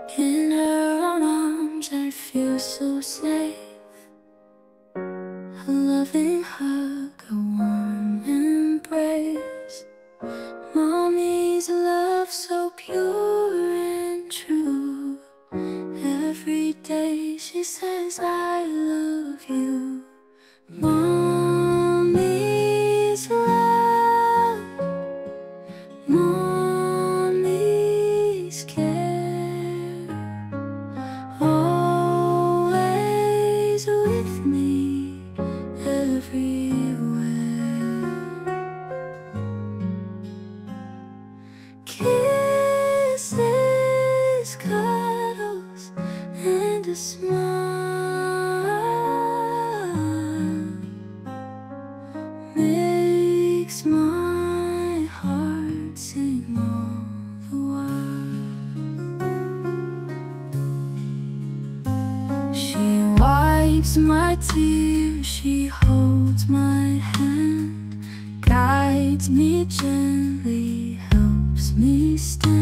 In her arms I feel so safe. A loving hug, a warm embrace. Mommy's love so pure and true. Every day she says I love you. Mommy's love, mommy's care, always with me everywhere. Kisses, cuddles, and a smile makes my heart sing all the while. She wipes my tears, she holds my hand, guides me gently, helps me stand.